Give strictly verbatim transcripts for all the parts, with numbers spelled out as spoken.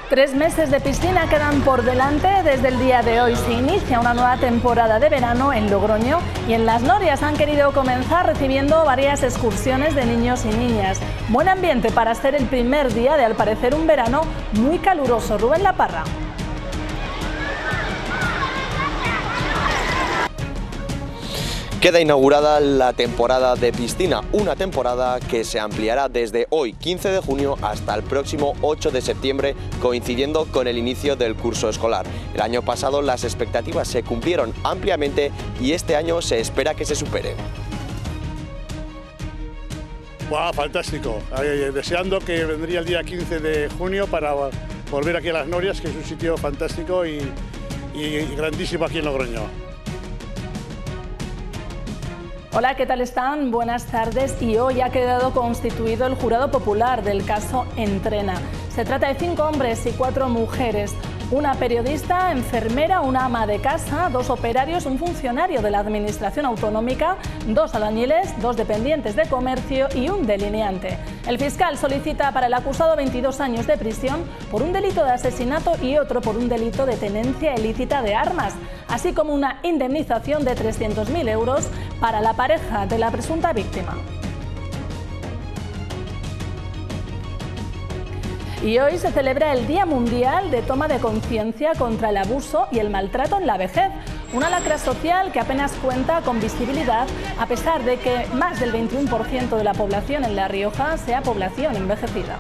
Tres meses de piscina quedan por delante. Desde el día de hoy se inicia una nueva temporada de verano en Logroño y en Las Norias han querido comenzar recibiendo varias excursiones de niños y niñas. Buen ambiente para ser el primer día de, al parecer, un verano muy caluroso. Rubén Laparra. Queda inaugurada la temporada de piscina, una temporada que se ampliará desde hoy, quince de junio, hasta el próximo ocho de septiembre, coincidiendo con el inicio del curso escolar. El año pasado las expectativas se cumplieron ampliamente y este año se espera que se superen. ¡Wow! Fantástico. Eh, deseando que vendría el día quince de junio para volver aquí a Las Norias, que es un sitio fantástico y, y, y grandísimo aquí en Logroño. Hola, ¿qué tal están? Buenas tardes. Y hoy ha quedado constituido el jurado popular del caso Entrena. Se trata de cinco hombres y cuatro mujeres. Una periodista, enfermera, una ama de casa, dos operarios, un funcionario de la Administración Autonómica, dos albañiles, dos dependientes de comercio y un delineante. El fiscal solicita para el acusado veintidós años de prisión por un delito de asesinato y otro por un delito de tenencia ilícita de armas, así como una indemnización de trescientos mil euros para la pareja de la presunta víctima. Y hoy se celebra el Día Mundial de Toma de Conciencia contra el Abuso y el Maltrato en la Vejez, una lacra social que apenas cuenta con visibilidad a pesar de que más del veintiuno por ciento de la población en La Rioja sea población envejecida.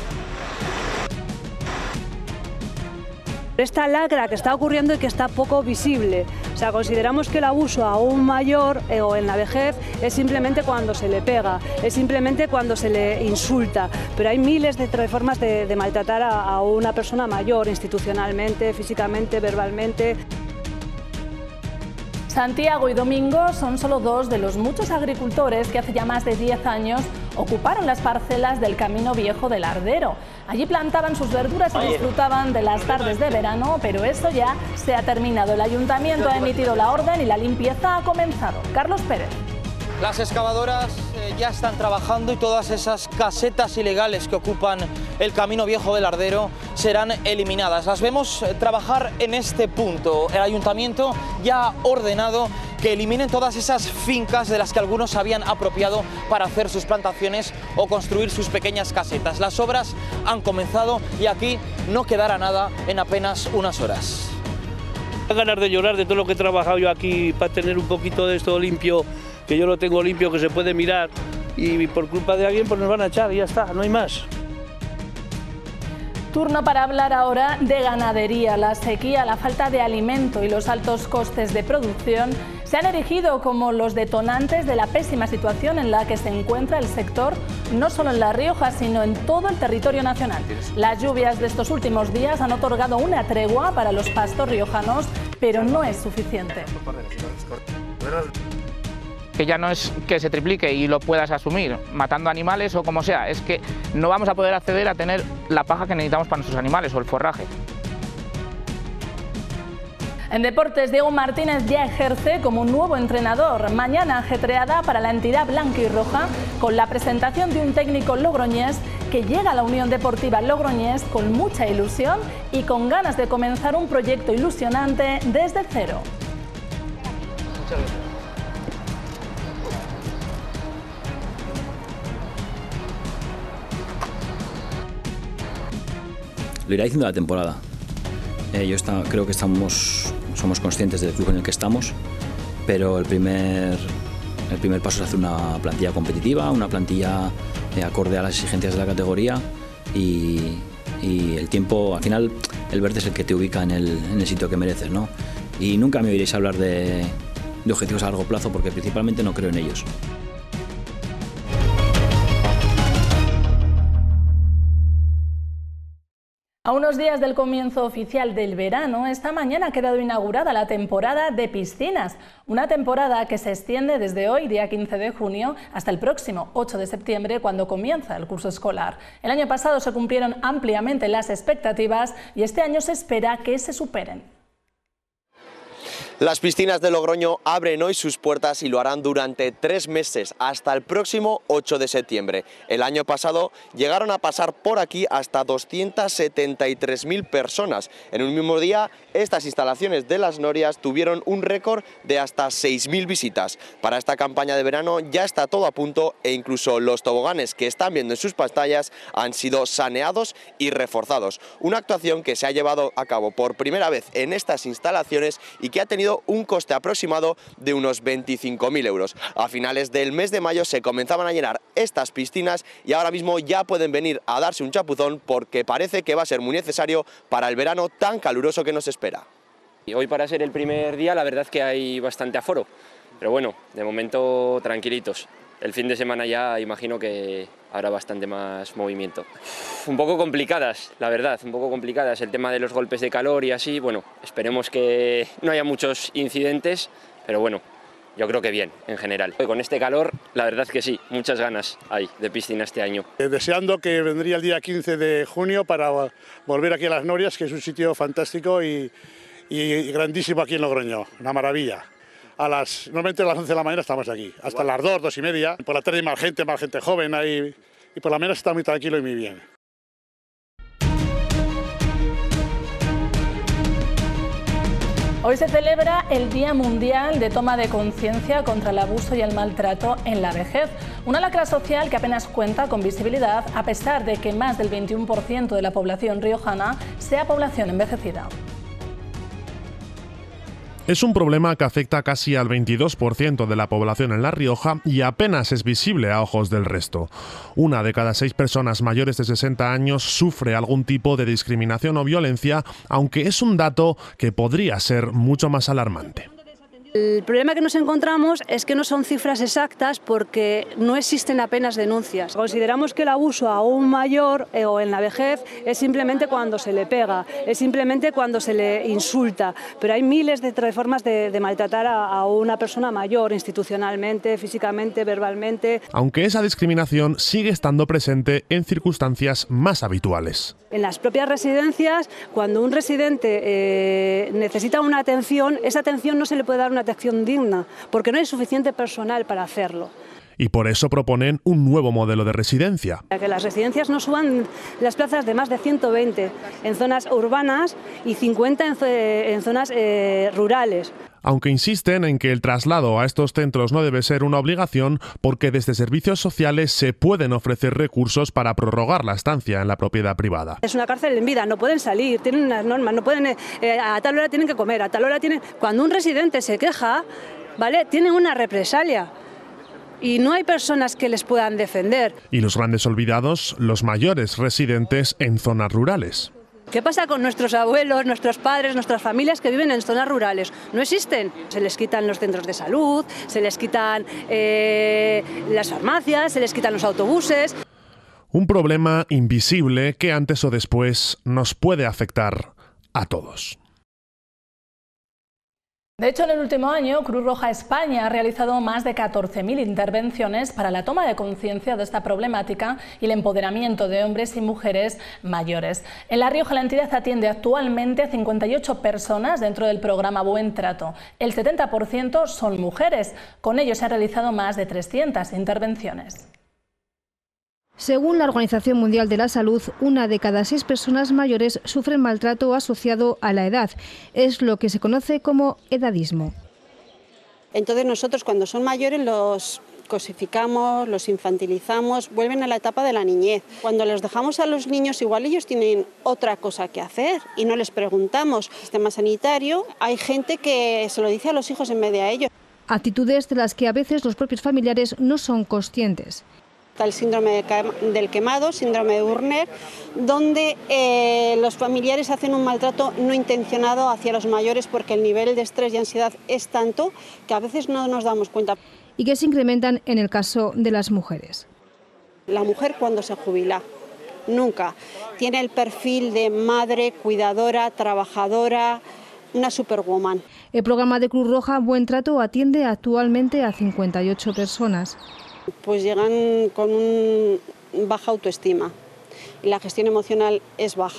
Esta lacra que está ocurriendo y que está poco visible. O sea, consideramos que el abuso a un mayor eh, o en la vejez es simplemente cuando se le pega, es simplemente cuando se le insulta, pero hay miles de formas de, de maltratar a, a una persona mayor, institucionalmente, físicamente, verbalmente. Santiago y Domingo son solo dos de los muchos agricultores que hace ya más de diez años ocuparon las parcelas del Camino Viejo del Ardero. Allí plantaban sus verduras y disfrutaban de las tardes de verano, pero eso ya se ha terminado. El ayuntamiento ha emitido la orden y la limpieza ha comenzado. Carlos Pérez. Las excavadoras eh, ya están trabajando y todas esas casetas ilegales que ocupan el Camino Viejo del Ardero serán eliminadas. Las vemos eh, trabajar en este punto. El ayuntamiento ya ha ordenado que eliminen todas esas fincas de las que algunos se habían apropiado para hacer sus plantaciones o construir sus pequeñas casetas. Las obras han comenzado y aquí no quedará nada en apenas unas horas. Tengo ganas de llorar de todo lo que he trabajado yo aquí para tener un poquito de esto limpio, que yo lo tengo limpio, que se puede mirar, y por culpa de alguien pues nos van a echar y ya está, no hay más. Turno para hablar ahora de ganadería. La sequía, la falta de alimento y los altos costes de producción se han erigido como los detonantes de la pésima situación en la que se encuentra el sector, no solo en La Rioja, sino en todo el territorio nacional. Las lluvias de estos últimos días han otorgado una tregua para los pastos riojanos, pero no es suficiente. Que ya no es que se triplique y lo puedas asumir matando animales o como sea, es que no vamos a poder acceder a tener la paja que necesitamos para nuestros animales o el forraje. En deportes, Diego Martínez ya ejerce como nuevo entrenador. Mañana ajetreada para la entidad blanca y roja con la presentación de un técnico logroñés que llega a la Unión Deportiva Logroñés con mucha ilusión y con ganas de comenzar un proyecto ilusionante desde cero. Muchas gracias. Lo irá diciendo la temporada. Eh, yo está, creo que estamos, somos conscientes del club en el que estamos, pero el primer, el primer paso es hacer una plantilla competitiva, una plantilla eh, acorde a las exigencias de la categoría y, y el tiempo, al final, el verde es el que te ubica en el, en el sitio que mereces, ¿no? Y nunca me oiréis hablar de, de objetivos a largo plazo porque principalmente no creo en ellos. A unos días del comienzo oficial del verano, esta mañana ha quedado inaugurada la temporada de piscinas, una temporada que se extiende desde hoy, día quince de junio, hasta el próximo ocho de septiembre, cuando comienza el curso escolar. El año pasado se cumplieron ampliamente las expectativas y este año se espera que se superen. Las piscinas de Logroño abren hoy sus puertas y lo harán durante tres meses, hasta el próximo ocho de septiembre. El año pasado llegaron a pasar por aquí hasta doscientas setenta y tres mil personas. En un mismo día, estas instalaciones de Las Norias tuvieron un récord de hasta seis mil visitas. Para esta campaña de verano ya está todo a punto e incluso los toboganes que están viendo en sus pantallas han sido saneados y reforzados. Una actuación que se ha llevado a cabo por primera vez en estas instalaciones y que ha tenido un coste aproximado de unos veinticinco mil euros. A finales del mes de mayo se comenzaban a llenar estas piscinas y ahora mismo ya pueden venir a darse un chapuzón porque parece que va a ser muy necesario para el verano tan caluroso que nos espera. Y hoy, para ser el primer día, la verdad es que hay bastante aforo, pero bueno, de momento tranquilitos. El fin de semana ya imagino que habrá bastante más movimiento. Un poco complicadas, la verdad, un poco complicadas. El tema de los golpes de calor y así, bueno, esperemos que no haya muchos incidentes, pero bueno, yo creo que bien, en general. Con este calor, la verdad es que sí, muchas ganas hay de piscina este año. Deseando que vendría el día quince de junio para volver aquí a Las Norias, que es un sitio fantástico y, y grandísimo aquí en Logroño, una maravilla. A las, normalmente a las once de la mañana estamos aquí, hasta las dos, dos y media. Por la tarde hay más gente, más gente joven ahí, y por la mañana está muy tranquilo y muy bien. Hoy se celebra el Día Mundial de Toma de Conciencia contra el Abuso y el Maltrato en la Vejez, una lacra social que apenas cuenta con visibilidad a pesar de que más del veintiuno por ciento de la población riojana sea población envejecida. Es un problema que afecta casi al veintidós por ciento de la población en La Rioja y apenas es visible a ojos del resto. Una de cada seis personas mayores de sesenta años sufre algún tipo de discriminación o violencia, aunque es un dato que podría ser mucho más alarmante. El problema que nos encontramos es que no son cifras exactas porque no existen apenas denuncias. Consideramos que el abuso a un mayor eh, o en la vejez es simplemente cuando se le pega, es simplemente cuando se le insulta, pero hay miles de formas de, de maltratar a, a una persona mayor institucionalmente, físicamente, verbalmente. Aunque esa discriminación sigue estando presente en circunstancias más habituales. En las propias residencias, cuando un residente eh, necesita una atención, esa atención no se le puede dar una atención digna, porque no hay suficiente personal para hacerlo. Y por eso proponen un nuevo modelo de residencia. Que las residencias no suban las plazas de más de ciento veinte en zonas urbanas y cincuenta en, en zonas eh, rurales. Aunque insisten en que el traslado a estos centros no debe ser una obligación porque desde servicios sociales se pueden ofrecer recursos para prorrogar la estancia en la propiedad privada. Es una cárcel en vida, no pueden salir, tienen unas normas, no pueden, eh, a tal hora tienen que comer, a tal hora tienen... Cuando un residente se queja, ¿vale?, tienen una represalia. Y no hay personas que les puedan defender. Y los grandes olvidados, los mayores residentes en zonas rurales. ¿Qué pasa con nuestros abuelos, nuestros padres, nuestras familias que viven en zonas rurales? No existen. Se les quitan los centros de salud, se les quitan eh, las farmacias, se les quitan los autobuses. Un problema invisible que antes o después nos puede afectar a todos. De hecho, en el último año, Cruz Roja España ha realizado más de catorce mil intervenciones para la toma de conciencia de esta problemática y el empoderamiento de hombres y mujeres mayores. En La Rioja, la entidad atiende actualmente a cincuenta y ocho personas dentro del programa Buen Trato. El setenta por ciento son mujeres. Con ello se han realizado más de trescientas intervenciones. Según la Organización Mundial de la Salud, una de cada seis personas mayores sufren maltrato asociado a la edad. Es lo que se conoce como edadismo. Entonces nosotros, cuando son mayores, los cosificamos, los infantilizamos, vuelven a la etapa de la niñez. Cuando los dejamos a los niños, igual ellos tienen otra cosa que hacer y no les preguntamos. El sistema sanitario, hay gente que se lo dice a los hijos en vez de a ellos. Actitudes de las que a veces los propios familiares no son conscientes. Está el síndrome del quemado, síndrome de Burner, donde eh, los familiares hacen un maltrato no intencionado hacia los mayores porque el nivel de estrés y ansiedad es tanto que a veces no nos damos cuenta. Y que se incrementan en el caso de las mujeres. La mujer cuando se jubila, nunca. Tiene el perfil de madre, cuidadora, trabajadora, una superwoman. El programa de Cruz Roja Buen Trato atiende actualmente a cincuenta y ocho personas. Pues llegan con un baja autoestima y la gestión emocional es baja.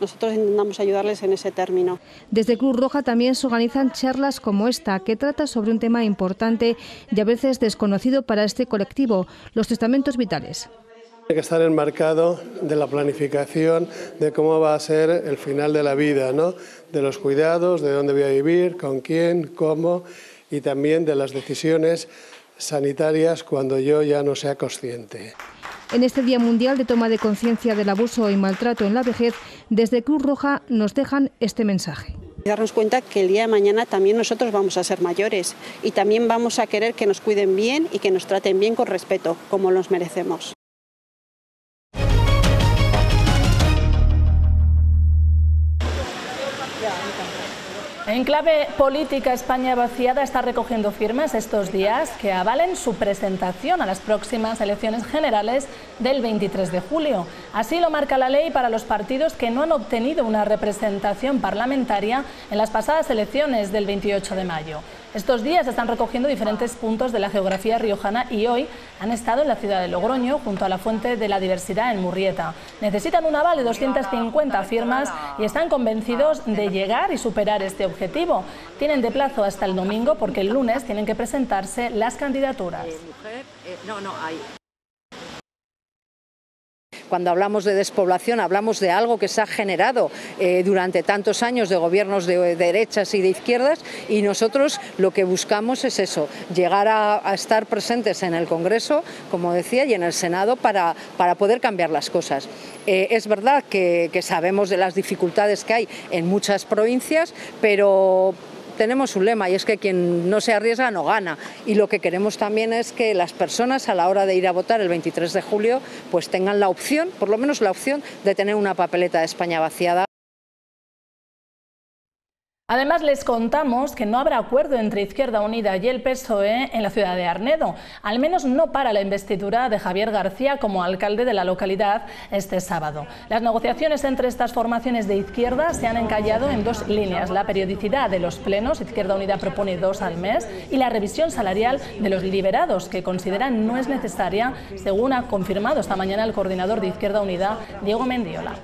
nosotros intentamos ayudarles en ese término. Desde Cruz Roja también se organizan charlas como esta, que trata sobre un tema importante y a veces desconocido para este colectivo, los testamentos vitales. Tiene que estar enmarcado de la planificación de cómo va a ser el final de la vida, ¿no? De los cuidados, de dónde voy a vivir, con quién, cómo, y también de las decisiones sanitarias cuando yo ya no sea consciente. En este Día Mundial de Toma de Conciencia del Abuso y Maltrato en la Vejez, desde Cruz Roja nos dejan este mensaje. Darnos cuenta que el día de mañana también nosotros vamos a ser mayores y también vamos a querer que nos cuiden bien y que nos traten bien con respeto, como los merecemos. En clave política, España vaciada está recogiendo firmas estos días que avalen su presentación a las próximas elecciones generales del veintitrés de julio. Así lo marca la ley para los partidos que no han obtenido una representación parlamentaria en las pasadas elecciones del veintiocho de mayo. Estos días están recogiendo diferentes puntos de la geografía riojana y hoy han estado en la ciudad de Logroño, junto a la Fuente de la Diversidad en Murrieta. Necesitan un aval de doscientas cincuenta firmas y están convencidos de llegar y superar este objetivo. Tienen de plazo hasta el domingo porque el lunes tienen que presentarse las candidaturas. Cuando hablamos de despoblación, hablamos de algo que se ha generado eh, durante tantos años de gobiernos de, de derechas y de izquierdas, y nosotros lo que buscamos es eso, llegar a, a estar presentes en el Congreso, como decía, y en el Senado para, para poder cambiar las cosas. Eh, es verdad que, que sabemos de las dificultades que hay en muchas provincias, pero tenemos un lema y es que quien no se arriesga no gana, y lo que queremos también es que las personas a la hora de ir a votar el veintitrés de julio pues tengan la opción, por lo menos la opción de tener una papeleta de España vaciada. Además, les contamos que no habrá acuerdo entre Izquierda Unida y el P S O E en la ciudad de Arnedo, al menos no para la investidura de Javier García como alcalde de la localidad este sábado. Las negociaciones entre estas formaciones de izquierda se han encallado en dos líneas: la periodicidad de los plenos, Izquierda Unida propone dos al mes, y la revisión salarial de los liberados, que consideran no es necesaria, según ha confirmado esta mañana el coordinador de Izquierda Unida, Diego Mendiola.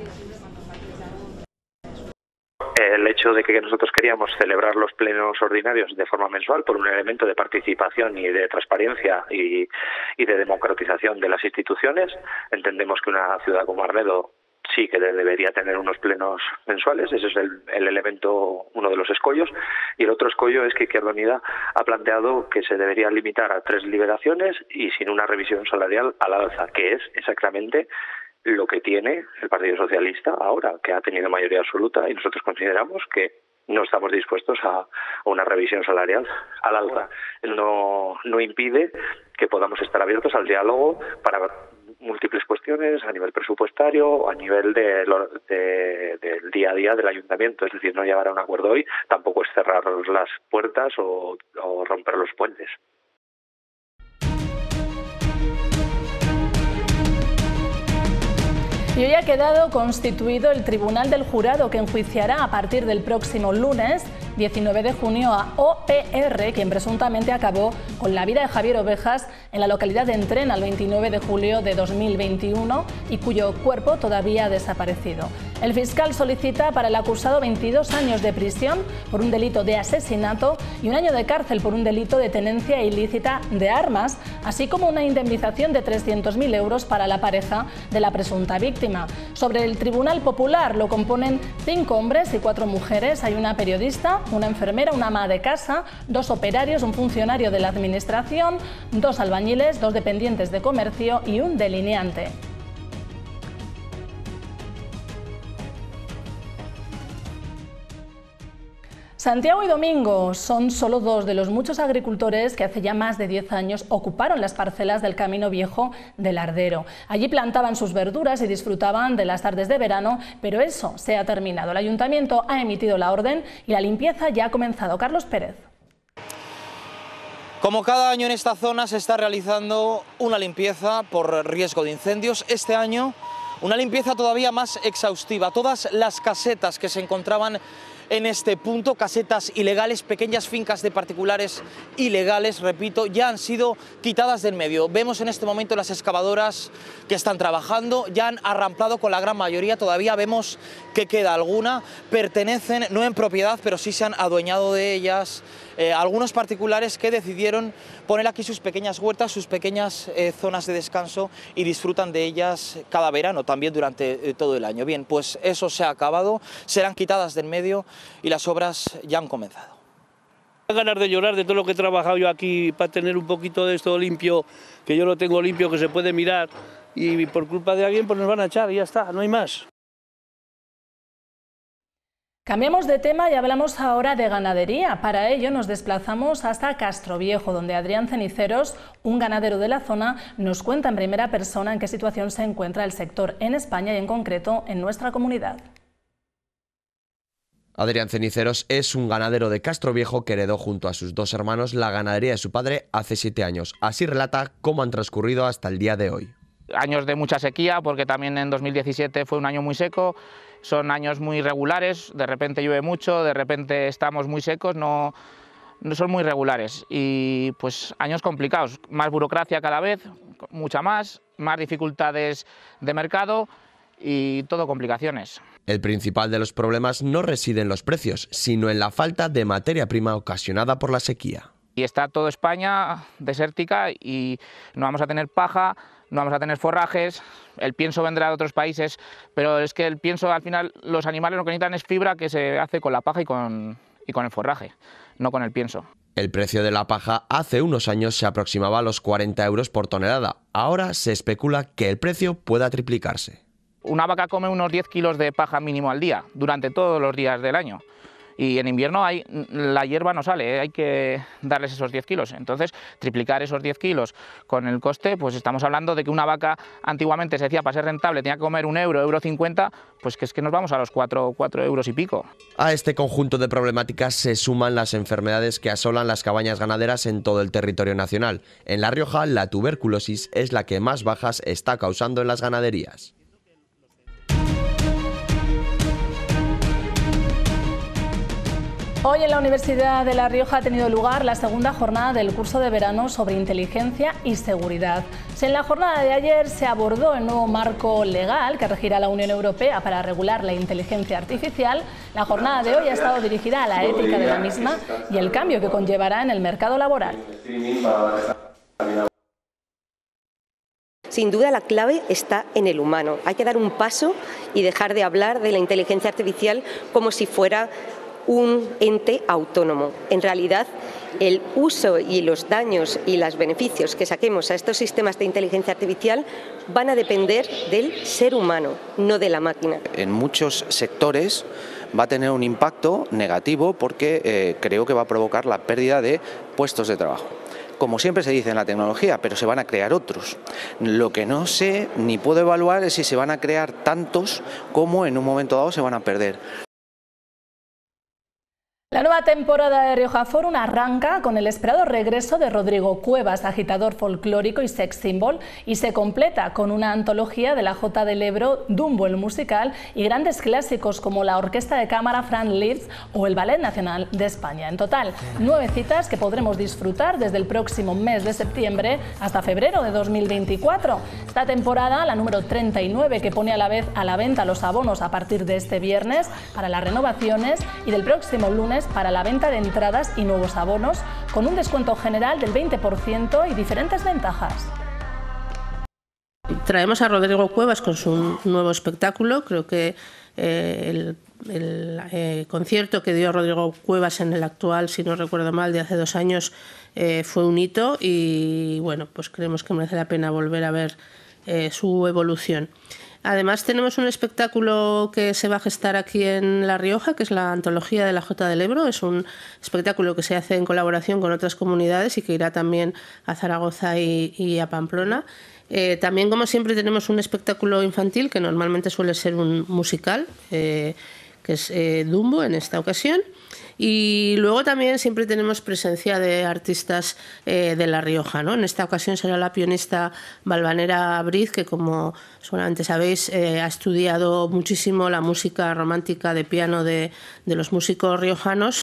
El hecho de que nosotros queríamos celebrar los plenos ordinarios de forma mensual por un elemento de participación y de transparencia y, y de democratización de las instituciones. Entendemos que una ciudad como Arnedo sí que debería tener unos plenos mensuales, ese es el, el elemento, uno de los escollos, y el otro escollo es que Izquierda Unida ha planteado que se debería limitar a tres liberaciones y sin una revisión salarial al alza, que es exactamente lo que tiene el Partido Socialista ahora, que ha tenido mayoría absoluta, y nosotros consideramos que no estamos dispuestos a, a una revisión salarial al alza. No, no impide que podamos estar abiertos al diálogo para múltiples cuestiones a nivel presupuestario o a nivel de, de, del día a día del ayuntamiento. Es decir, no llegar a un acuerdo hoy tampoco es cerrar las puertas o, o romper los puentes. Y hoy ha quedado constituido el Tribunal del Jurado, que enjuiciará a partir del próximo lunes diecinueve de junio a O P R, quien presuntamente acabó con la vida de Javier Ovejas en la localidad de Entrena el veintinueve de julio de dos mil veintiuno y cuyo cuerpo todavía ha desaparecido. El fiscal solicita para el acusado veintidós años de prisión por un delito de asesinato y un año de cárcel por un delito de tenencia ilícita de armas, así como una indemnización de trescientos mil euros para la pareja de la presunta víctima. Sobre el Tribunal Popular lo componen cinco hombres y cuatro mujeres. Hay una periodista, una enfermera, una ama de casa, dos operarios, un funcionario de la administración, dos albañiles, dos dependientes de comercio y un delineante. Santiago y Domingo son solo dos de los muchos agricultores que hace ya más de diez años ocuparon las parcelas del Camino Viejo del Ardero. Allí plantaban sus verduras y disfrutaban de las tardes de verano, pero eso se ha terminado. El Ayuntamiento ha emitido la orden y la limpieza ya ha comenzado. Carlos Pérez. Como cada año en esta zona se está realizando una limpieza por riesgo de incendios. Este año Una limpieza todavía más exhaustiva. Todas las casetas que se encontraban en este punto, casetas ilegales, pequeñas fincas de particulares ilegales, repito, ya han sido quitadas del medio. Vemos en este momento las excavadoras que están trabajando, ya han arramplado con la gran mayoría, todavía vemos que queda alguna, pertenecen no en propiedad, pero sí se han adueñado de ellas eh, algunos particulares que decidieron poner aquí sus pequeñas huertas, sus pequeñas eh, zonas de descanso y disfrutan de ellas cada verano, también durante eh, todo el año. Bien, pues eso se ha acabado, serán quitadas del medio y las obras ya han comenzado. Ganas de llorar de todo lo que he trabajado yo aquí para tener un poquito de esto limpio, que yo lo tengo limpio, que se puede mirar, y por culpa de alguien pues nos van a echar y ya está, no hay más. Cambiamos de tema y hablamos ahora de ganadería. Para ello nos desplazamos hasta Castroviejo, donde Adrián Ceniceros, un ganadero de la zona, nos cuenta en primera persona en qué situación se encuentra el sector en España y en concreto en nuestra comunidad. Adrián Ceniceros es un ganadero de Castroviejo que heredó junto a sus dos hermanos la ganadería de su padre hace siete años. Así relata cómo han transcurrido hasta el día de hoy. Años de mucha sequía, porque también en dos mil diecisiete fue un año muy seco. Son años muy regulares, de repente llueve mucho, de repente estamos muy secos, no, no son muy regulares. Y pues años complicados, más burocracia cada vez, mucha más, más dificultades de mercado y todo complicaciones. El principal de los problemas no reside en los precios, sino en la falta de materia prima ocasionada por la sequía. Y está toda España desértica y no vamos a tener paja, no vamos a tener forrajes, el pienso vendrá de otros países, pero es que el pienso al final, los animales lo que necesitan es fibra que se hace con la paja y con, y con el forraje, no con el pienso. El precio de la paja hace unos años se aproximaba a los cuarenta euros por tonelada, ahora se especula que el precio pueda triplicarse. Una vaca come unos diez kilos de paja mínimo al día, durante todos los días del año. Y en invierno hay, la hierba no sale, ¿eh? Hay que darles esos diez kilos. Entonces, triplicar esos diez kilos con el coste, pues estamos hablando de que una vaca antiguamente se decía para ser rentable tenía que comer un euro, euro cincuenta, pues que es que nos vamos a los cuatro, cuatro euros y pico. A este conjunto de problemáticas se suman las enfermedades que asolan las cabañas ganaderas en todo el territorio nacional. En La Rioja, la tuberculosis es la que más bajas está causando en las ganaderías. Hoy en la Universidad de La Rioja ha tenido lugar la segunda jornada del curso de verano sobre inteligencia y seguridad. Si en la jornada de ayer se abordó el nuevo marco legal que regirá la Unión Europea para regular la inteligencia artificial, la jornada de hoy ha estado dirigida a la ética de la misma y el cambio que conllevará en el mercado laboral. Sin duda la clave está en el humano. Hay que dar un paso y dejar de hablar de la inteligencia artificial como si fuera un ente autónomo. En realidad, el uso y los daños y los beneficios que saquemos a estos sistemas de inteligencia artificial van a depender del ser humano, no de la máquina. En muchos sectores va a tener un impacto negativo porque eh, creo que va a provocar la pérdida de puestos de trabajo. Como siempre se dice en la tecnología, pero se van a crear otros. Lo que no sé ni puedo evaluar es si se van a crear tantos como en un momento dado se van a perder. La nueva temporada de Rioja Forum arranca con el esperado regreso de Rodrigo Cuevas, agitador folclórico y sex symbol, y se completa con una antología de la Jota del Ebro, Dumbo el musical y grandes clásicos como la Orquesta de Cámara Fran Liszt o el Ballet Nacional de España. En total, nueve citas que podremos disfrutar desde el próximo mes de septiembre hasta febrero de dos mil veinticuatro. Esta temporada, la número treinta y nueve, que pone a la vez a la venta los abonos a partir de este viernes para las renovaciones y del próximo lunes para la venta de entradas y nuevos abonos, con un descuento general del veinte por ciento y diferentes ventajas. Traemos a Rodrigo Cuevas con su nuevo espectáculo. Creo que eh, el, el eh, concierto que dio Rodrigo Cuevas en el actual, si no recuerdo mal, de hace dos años, eh, fue un hito y bueno, pues creemos que merece la pena volver a ver eh, su evolución. Además tenemos un espectáculo que se va a gestar aquí en La Rioja, que es la antología de la Jota del Ebro. Es un espectáculo que se hace en colaboración con otras comunidades y que irá también a Zaragoza y, y a Pamplona. Eh, también, como siempre, tenemos un espectáculo infantil que normalmente suele ser un musical, eh, que es eh, Dumbo en esta ocasión. Y luego también siempre tenemos presencia de artistas eh, de La Rioja, ¿no? En esta ocasión será la pianista Valvanera Briz, que como seguramente sabéis eh, ha estudiado muchísimo la música romántica de piano de, de los músicos riojanos.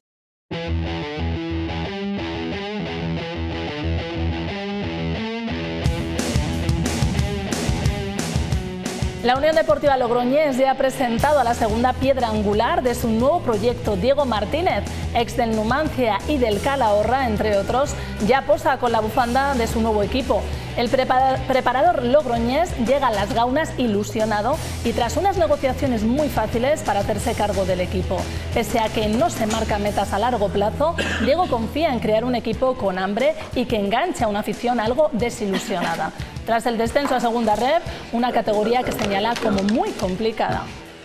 La Unión Deportiva Logroñés ya ha presentado a la segunda piedra angular de su nuevo proyecto. Diego Martínez, ex del Numancia y del Calahorra, entre otros, ya posa con la bufanda de su nuevo equipo. El preparador logroñés llega a Las Gaunas ilusionado y tras unas negociaciones muy fáciles para hacerse cargo del equipo. Pese a que no se marca metas a largo plazo, Diego confía en crear un equipo con hambre y que enganche a una afición algo desilusionada. Tras el descenso a Segunda Ref, una categoría que señala como muy complicada.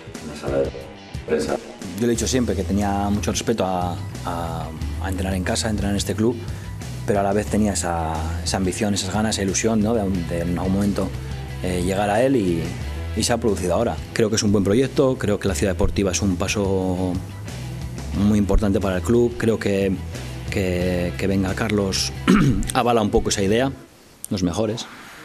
Yo le he dicho siempre que tenía mucho respeto a, a, a entrenar en casa, a entrenar en este club, pero a la vez tenía esa, esa ambición, esas ganas, esa ilusión, ¿no? de, de en algún momento eh, llegar a él y, y se ha producido ahora. Creo que es un buen proyecto, creo que la ciudad deportiva es un paso muy importante para el club, creo que, que, que venga Carlos avala un poco esa idea, los mejores.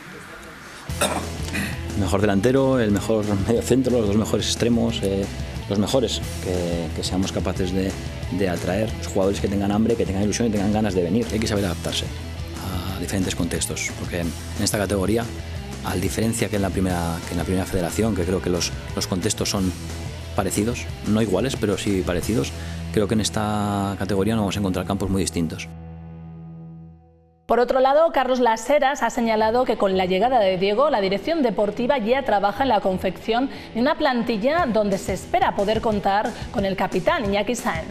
El mejor delantero, el mejor medio centro, los dos mejores extremos, eh, los mejores, que, que seamos capaces de, de atraer los jugadores que tengan hambre, que tengan ilusión y tengan ganas de venir. Hay que saber adaptarse a diferentes contextos, porque en esta categoría, a diferencia que en la primera, que en la primera federación, que creo que los, los contextos son parecidos, no iguales, pero sí parecidos, creo que en esta categoría nos vamos a encontrar campos muy distintos. Por otro lado, Carlos Las Heras ha señalado que con la llegada de Diego, la dirección deportiva ya trabaja en la confección de una plantilla donde se espera poder contar con el capitán Iñaki Sáenz.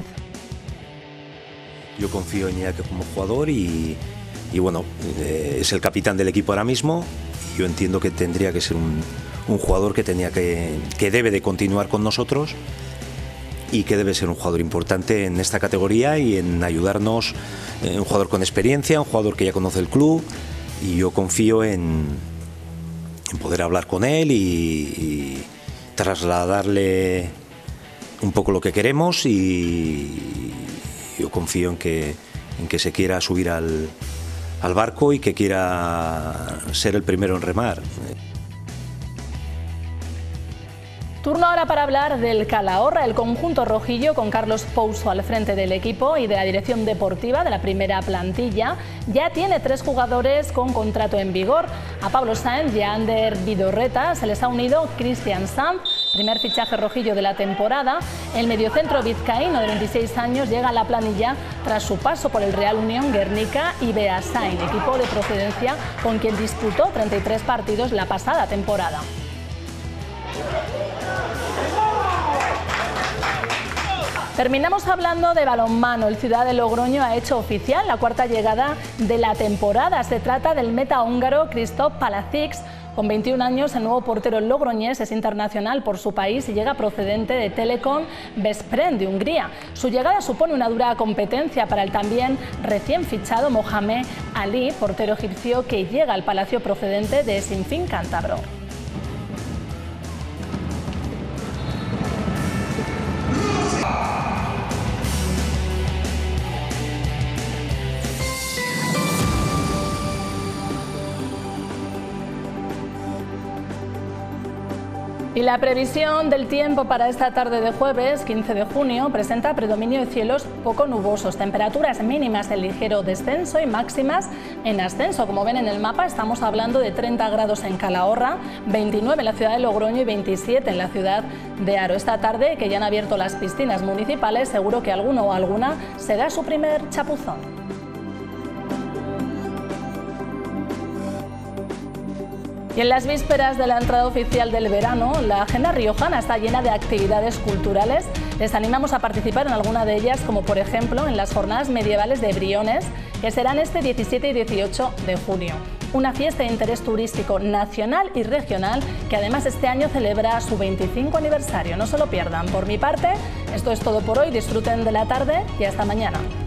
Yo confío en Iñaki como jugador y, y bueno, eh, es el capitán del equipo ahora mismo. Y yo entiendo que tendría que ser un, un jugador que, tenía que, que debe de continuar con nosotros y que debe ser un jugador importante en esta categoría y en ayudarnos, eh, un jugador con experiencia, un jugador que ya conoce el club, y yo confío en, en poder hablar con él y, y trasladarle un poco lo que queremos, y yo confío en que, en que se quiera subir al, al barco y que quiera ser el primero en remar. Turno ahora para hablar del Calahorra, el conjunto rojillo con Carlos Pouso al frente del equipo y de la dirección deportiva de la primera plantilla. Ya tiene tres jugadores con contrato en vigor. A Pablo Sáenz y a Ander Vidorreta se les ha unido Cristian Sanz, primer fichaje rojillo de la temporada. El mediocentro vizcaíno de veintiséis años llega a la planilla tras su paso por el Real Unión Guernica y Beasain, equipo de procedencia con quien disputó treinta y tres partidos la pasada temporada. Terminamos hablando de balonmano. El Ciudad de Logroño ha hecho oficial la cuarta llegada de la temporada. Se trata del meta húngaro Christoph Palacic. Con veintiún años, el nuevo portero logroñés es internacional por su país y llega procedente de Telekom Veszprém de Hungría. Su llegada supone una dura competencia para el también recién fichado Mohamed Ali, portero egipcio que llega al Palacio procedente de Sinfín Cántabro. Y la previsión del tiempo para esta tarde de jueves, quince de junio, presenta predominio de cielos poco nubosos, temperaturas mínimas en ligero descenso y máximas en ascenso. Como ven en el mapa, estamos hablando de treinta grados en Calahorra, veintinueve en la ciudad de Logroño y veintisiete en la ciudad de Haro. Esta tarde, que ya han abierto las piscinas municipales, seguro que alguno o alguna se da su primer chapuzón. Y en las vísperas de la entrada oficial del verano, la agenda riojana está llena de actividades culturales. Les animamos a participar en alguna de ellas, como por ejemplo en las jornadas medievales de Briones, que serán este diecisiete y dieciocho de junio. Una fiesta de interés turístico nacional y regional que además este año celebra su veinticinco aniversario. No se lo pierdan. Por mi parte, esto es todo por hoy. Disfruten de la tarde y hasta mañana.